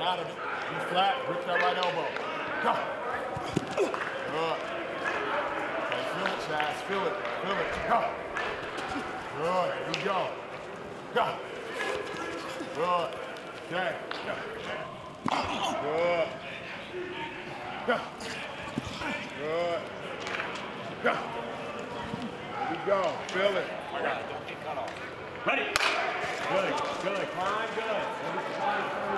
out of it. Be flat, grip that right elbow. Go. Good. Okay, feel it, Chaz. Feel it. Feel it. Go. Good. Here we go. Go. Good. Okay. Go. Good. Go. Good. Go. Here we go. Feel it. I got it. Don't get cut off. Ready. Good. Good. Climb. Good.